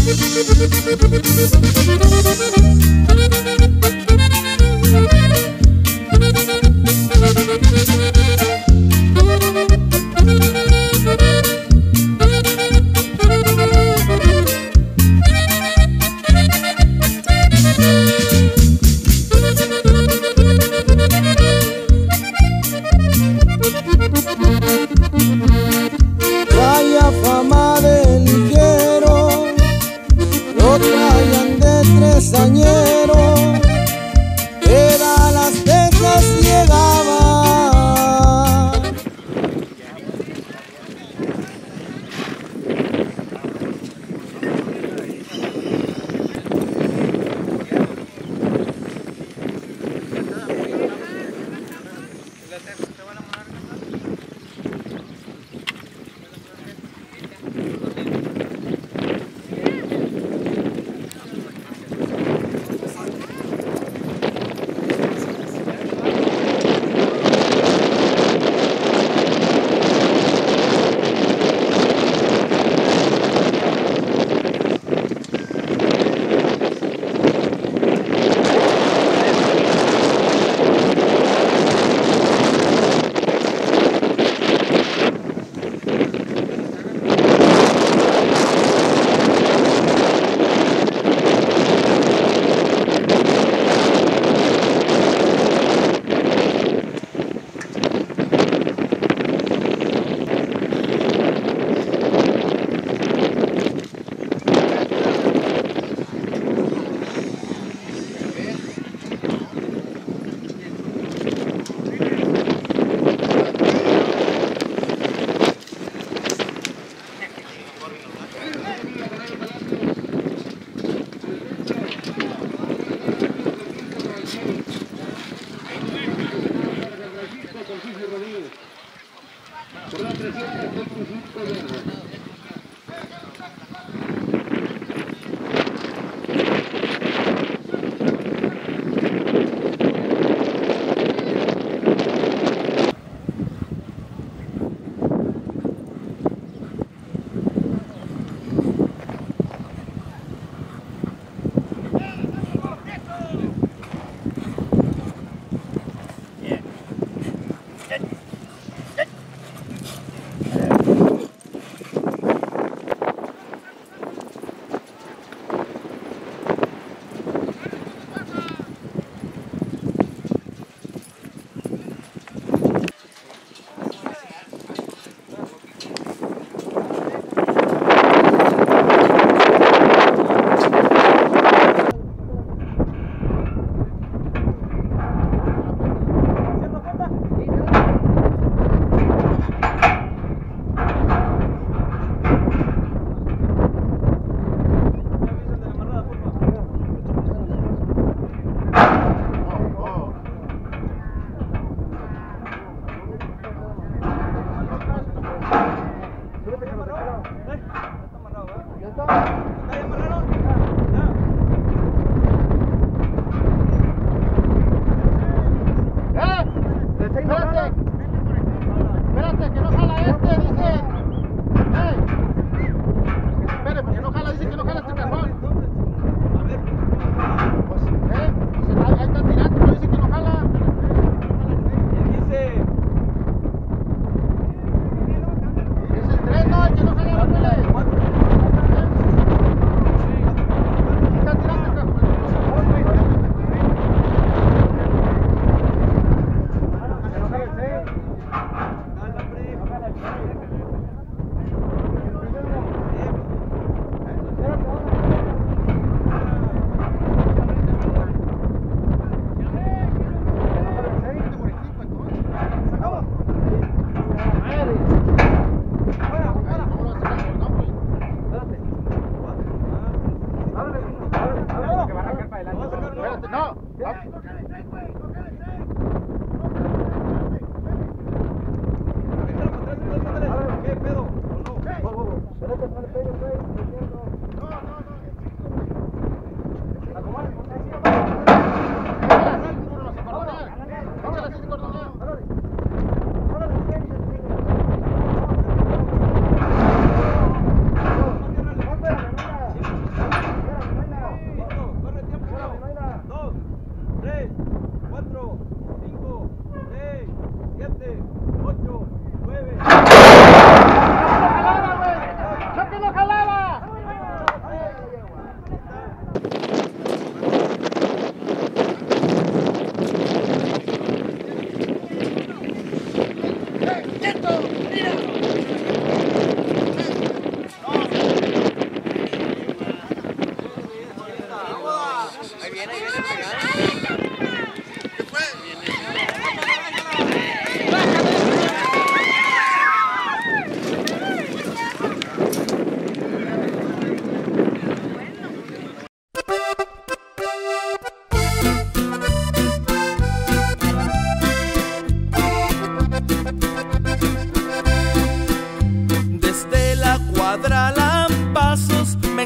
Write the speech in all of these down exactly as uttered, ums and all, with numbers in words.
Vaya fama de ligero, lo traían de tresañero, era a Las Tejas llegaba.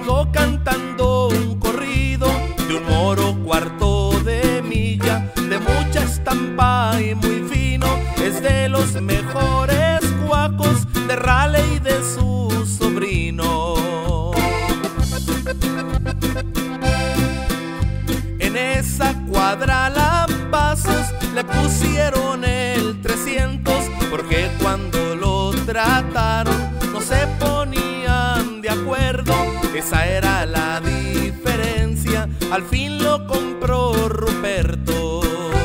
llegó cantando un corrido de un moro cuarto de milla, de mucha estampa y muy fino, es de los mejores cuacos de Raleigh y de su sobrino. En esa cuadra lampazos le pusieron el trescientos, porque cuando lo trataron no se ponían de acuerdo. Esa era la diferencia, al fin lo compró Ruperto.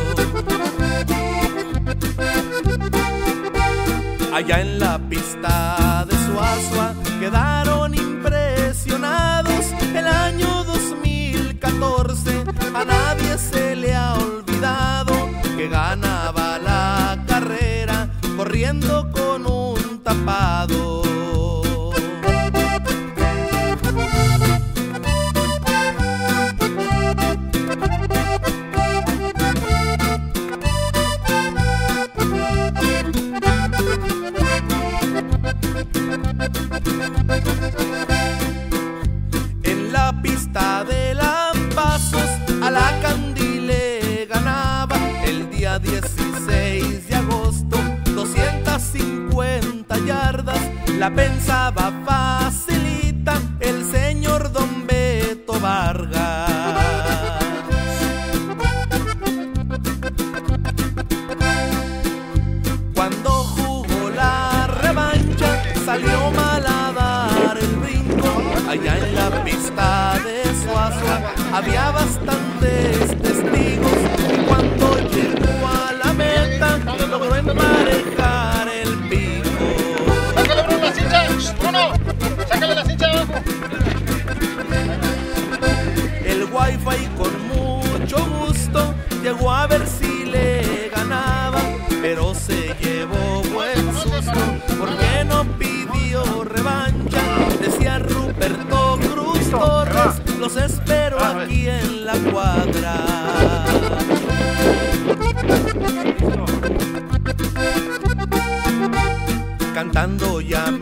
Allá en la pista de Suazua quedaron impresionados. El año dos mil catorce a nadie se le ha olvidado que ganaba la carrera corriendo con un tapado. En la pista de lampazos a la Candy le ganaba el día dieciséis de agosto doscientas cincuenta yardas. La pensaba facilita el señor Don Beto Vargas. Cuando jugó la revancha salió mal a dar el brinco. Allá en la pista de Suazua había bastantes testigos, y cuando llegó a la meta logró emparejar el pico. ¡Sácale, Bruno, la cincha! ¡Bruno! ¡Sácale la cincha abajo! El Wi-Fi con mucho gusto llegó a ver si le ganaba, pero se llevó buen susto porque no pidió revancha. Decía Ruperto Cruz Torres, los espero aquí en la cuadra. Cantando ya me